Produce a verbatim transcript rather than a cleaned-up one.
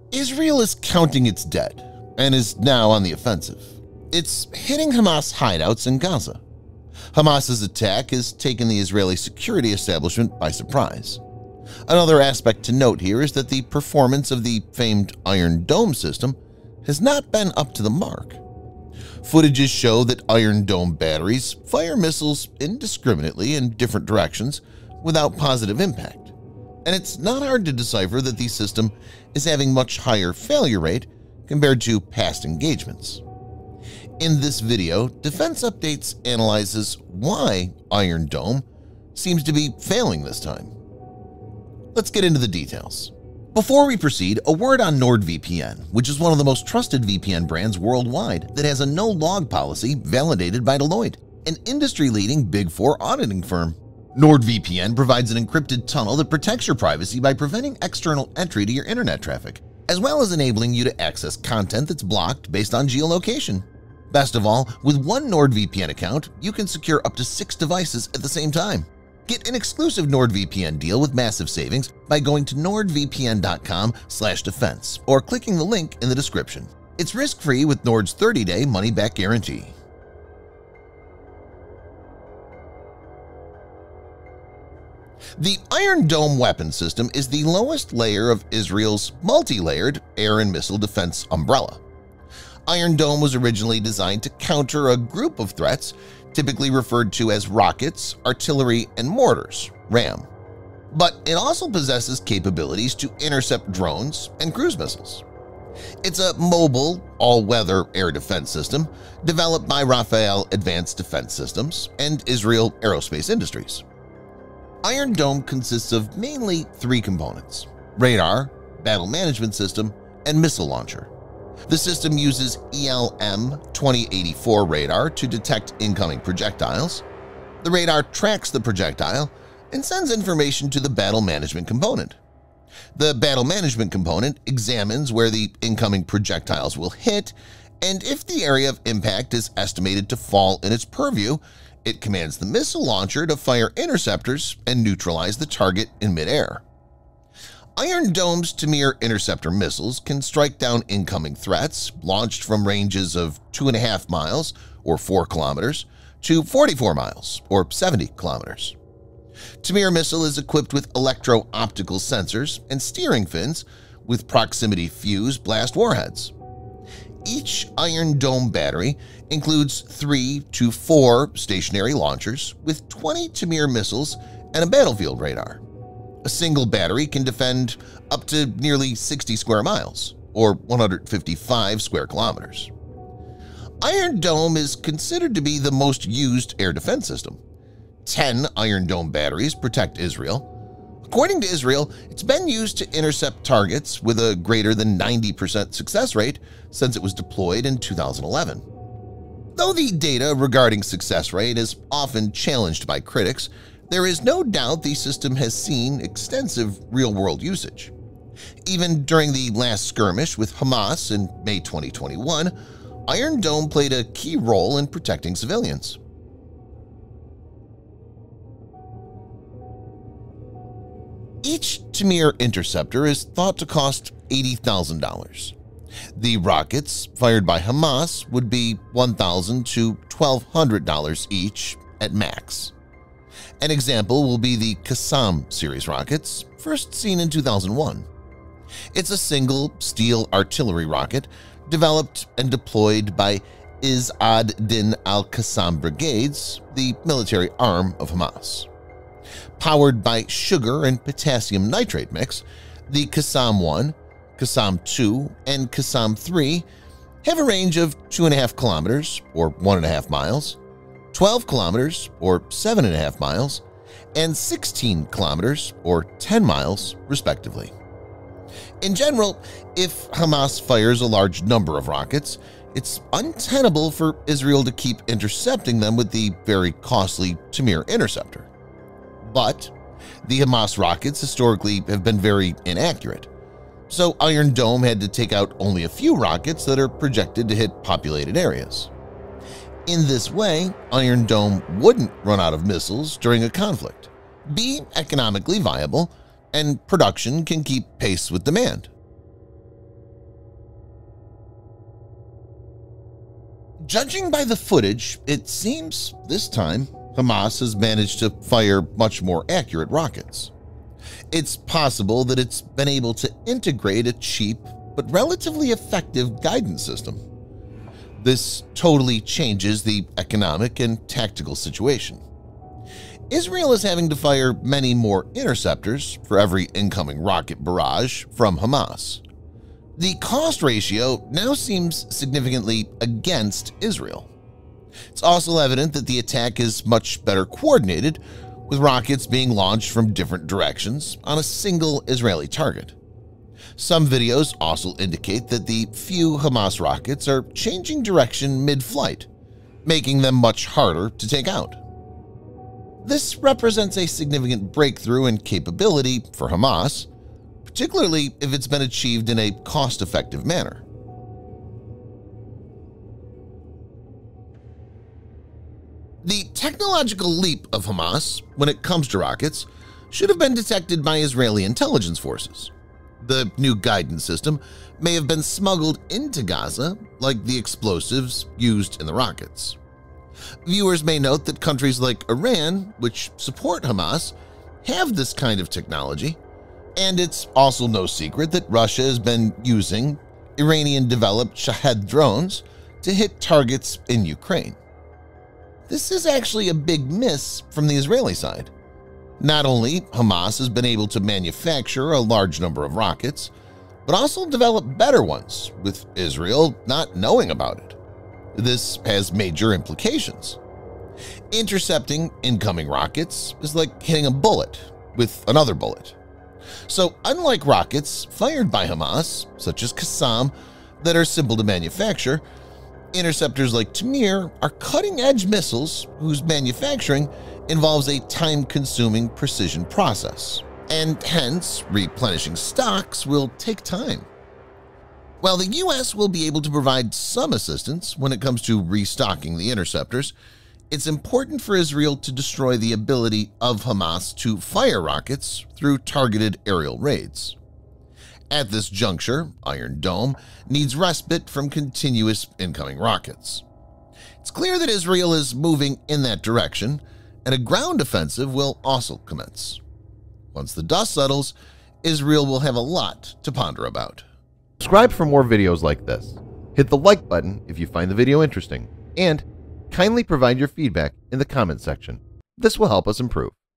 Israel is counting its dead and is now on the offensive. It's hitting Hamas hideouts in Gaza. Hamas's attack has taken the Israeli security establishment by surprise. Another aspect to note here is that the performance of the famed Iron Dome system has not been up to the mark. Footages show that Iron Dome batteries fire missiles indiscriminately in different directions without positive impact, and it's not hard to decipher that the system is having much higher failure rate compared to past engagements. In this video, Defense Updates analyzes why Iron Dome seems to be failing this time. Let's get into the details. Before we proceed, a word on NordVPN, which is one of the most trusted V P N brands worldwide that has a no-log policy validated by Deloitte, an industry-leading Big Four auditing firm. NordVPN provides an encrypted tunnel that protects your privacy by preventing external entry to your internet traffic, as well as enabling you to access content that's blocked based on geolocation. Best of all, with one NordVPN account, you can secure up to six devices at the same time. Get an exclusive NordVPN deal with massive savings by going to nordvpn dot com slash defense or clicking the link in the description. It's risk-free with Nord's thirty day money-back guarantee. The Iron Dome weapon system is the lowest layer of Israel's multi-layered air and missile defense umbrella. Iron Dome was originally designed to counter a group of threats typically referred to as rockets, artillery, and mortars, RAM. But it also possesses capabilities to intercept drones and cruise missiles. It's a mobile, all-weather air defense system developed by Rafael Advanced Defense Systems and Israel Aerospace Industries. Iron Dome consists of mainly three components: radar, battle management system, and missile launcher. The system uses E L M twenty eighty-four radar to detect incoming projectiles. The radar tracks the projectile and sends information to the battle management component. The battle management component examines where the incoming projectiles will hit, and if the area of impact is estimated to fall in its purview, it commands the missile launcher to fire interceptors and neutralize the target in midair. Iron Dome's Tamir interceptor missiles can strike down incoming threats launched from ranges of two and a half miles or four kilometers to forty-four miles or seventy kilometers. Tamir missile is equipped with electro-optical sensors and steering fins with proximity fuse blast warheads. Each Iron Dome battery includes three to four stationary launchers with twenty Tamir missiles and a battlefield radar. A single battery can defend up to nearly sixty square miles, or one hundred fifty-five square kilometers. Iron Dome is considered to be the most used air defense system. Ten Iron Dome batteries protect Israel. According to Israel, it's been used to intercept targets with a greater than ninety percent success rate since it was deployed in two thousand eleven. Though the data regarding success rate is often challenged by critics, there is no doubt the system has seen extensive real-world usage. Even during the last skirmish with Hamas in May twenty twenty-one, Iron Dome played a key role in protecting civilians. Each Tamir interceptor is thought to cost eighty thousand dollars. The rockets fired by Hamas would be one thousand to twelve hundred dollars each at max. An example will be the Qassam series rockets, first seen in two thousand one. It's a single steel artillery rocket developed and deployed by Izz ad-Din al-Qassam brigades, the military arm of Hamas. Powered by sugar and potassium nitrate mix, the Qassam one, Qassam two, and Qassam three have a range of two and a half kilometers or one and a half miles, twelve kilometers or seven and a half miles, and sixteen kilometers or ten miles, respectively. In general, if Hamas fires a large number of rockets, it's untenable for Israel to keep intercepting them with the very costly Tamir interceptor. But the Hamas rockets historically have been very inaccurate, so Iron Dome had to take out only a few rockets that are projected to hit populated areas. In this way, Iron Dome wouldn't run out of missiles during a conflict, be economically viable, and production can keep pace with demand. Judging by the footage, it seems this time Hamas has managed to fire much more accurate rockets. It's possible that it's been able to integrate a cheap but relatively effective guidance system. This totally changes the economic and tactical situation. Israel is having to fire many more interceptors for every incoming rocket barrage from Hamas. The cost ratio now seems significantly against Israel. It's also evident that the attack is much better coordinated, with rockets being launched from different directions on a single Israeli target. Some videos also indicate that the few Hamas rockets are changing direction mid-flight, making them much harder to take out. This represents a significant breakthrough in capability for Hamas, particularly if it's been achieved in a cost-effective manner. The technological leap of Hamas when it comes to rockets should have been detected by Israeli intelligence forces. The new guidance system may have been smuggled into Gaza like the explosives used in the rockets. Viewers may note that countries like Iran, which support Hamas, have this kind of technology, and it's also no secret that Russia has been using Iranian-developed Shahed drones to hit targets in Ukraine. This is actually a big miss from the Israeli side. Not only Hamas has been able to manufacture a large number of rockets, but also develop better ones, with Israel not knowing about it. This has major implications. Intercepting incoming rockets is like hitting a bullet with another bullet. So unlike rockets fired by Hamas, such as Qassam, that are simple to manufacture, interceptors like Tamir are cutting-edge missiles whose manufacturing involves a time-consuming precision process, and hence replenishing stocks will take time. While the U S will be able to provide some assistance when it comes to restocking the interceptors, it's important for Israel to destroy the ability of Hamas to fire rockets through targeted aerial raids. At this juncture, Iron Dome needs respite from continuous incoming rockets. It's clear that Israel is moving in that direction, and a ground offensive will also commence. Once the dust settles, Israel will have a lot to ponder about. Subscribe for more videos like this. Hit the like button if you find the video interesting, and kindly provide your feedback in the comment section. This will help us improve.